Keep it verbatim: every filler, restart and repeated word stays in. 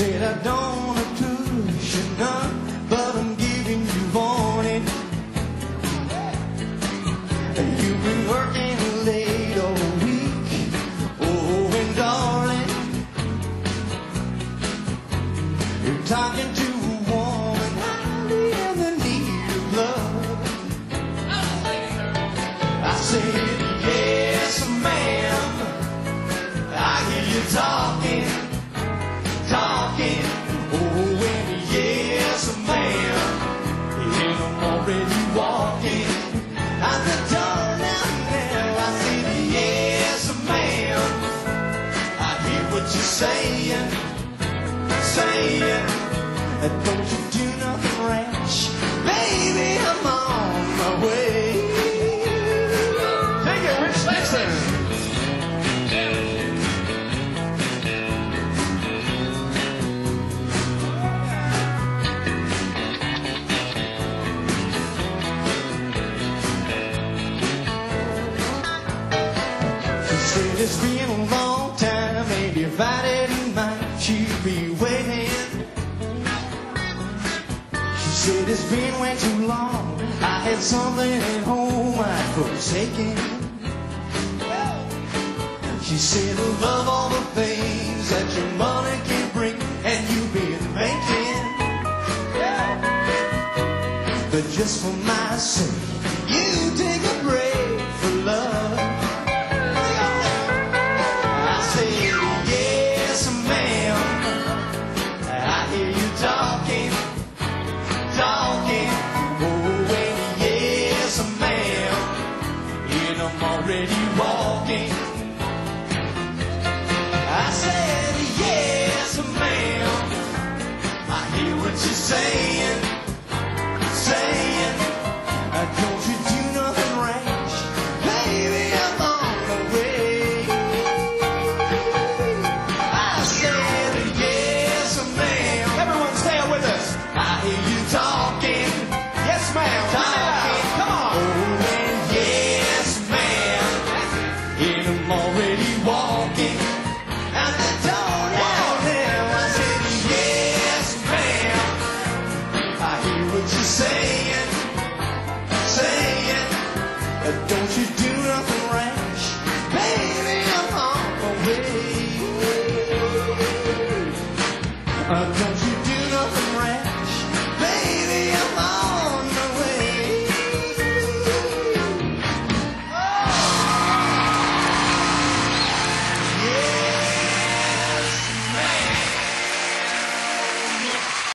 said I don't want to push you none, but I'm giving you warning. You've been working late all week, oh, and darling, you're talking to a woman highly in the need of love. I said, yes, ma'am, I hear you talking, talking, oh, and yes, ma'am, and I'm already walking out the door now, now. I said, yes, ma'am, I hear what you're saying, saying, don't you do nothing rash, baby, I'm on my way. Take it, Rich Nixon. It's been a long time, maybe if I didn't mind, she'd be waiting. She said it's been way too long, I had something at home I'd forsaken. She said I love all the things that your money can bring, and you've been making. But just for my sake, you take a break for love. Talking, talking, oh, and yes, ma'am, and I'm already walking. I said, yes, ma'am, I hear what you're saying, saying, don't you do nothing rash, baby, I'm on the way. I said, yes, ma'am. Everyone stand with us. I hear you talking. Yes, ma'am. Talking. Come on. Oh, and yes, ma'am. And I'm already walking out the door now. Now I said, yes, ma'am. I hear what you're saying, saying, don't you do nothing rash, baby, I'm on my way. Uh, don't you